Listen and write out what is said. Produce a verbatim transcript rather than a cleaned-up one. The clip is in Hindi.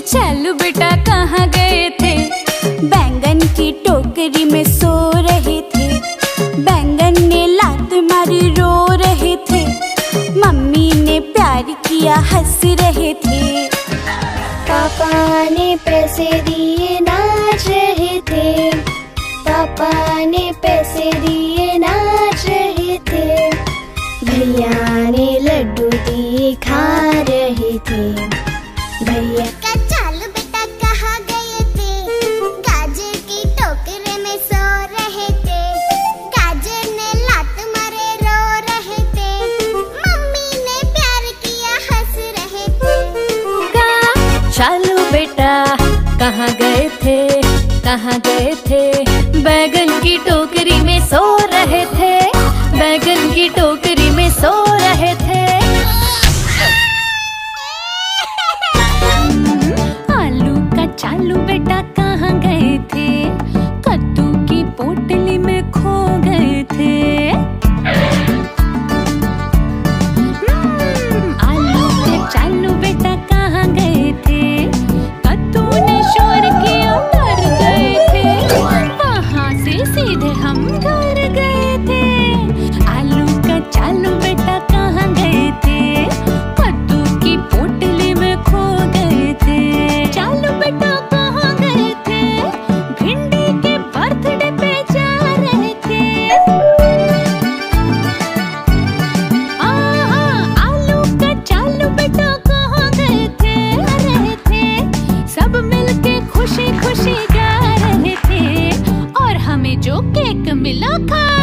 चालू बेटा कहाँ गए थे? बैंगन की टोकरी में सो रहे थे। बैंगन ने लात मारी रो रहे थे। मम्मी ने प्यार किया हंस रहे थे। पापा ने पैसे दिए नाच रहे थे। पापा ने पैसे दिए नाच रहे थे। भैया ने लड्डू दिए खा रहे थे। भैया चालू बेटा कहाँ गए थे? गाजर की टोकरी में सो रहे थे। गाजर ने लात मारे रो रहे थे। मम्मी ने प्यार किया हंस रहे थे। चालू बेटा कहाँ गए थे? कहाँ गए थे? बैगन की टोकरी में सो रहे थे। बैगन की टोकरी में सो रहे थे। आलू का चालू बेटा कहाँ गए थे? कद्दू की पोटली में खो गए थे। आलू का चालू बेटा कहाँ गए थे? कद्दू ने शोर किया डर गए थे। वहाँ से सीधे हम घर गए थे। आलू का चालू बेटा कहाँ गए थे? कद्दू की पोटली में खो गए थे। चालू बेटा कहाँ गए थे? भिंडी के बर्थडे पे जा रहे थे। आहा, आलू का चालू बेटा कहाँ गए थे? रहे थे सब मिलके खुशी खुशी गा रहे थे। और हमें जो केक मिला खा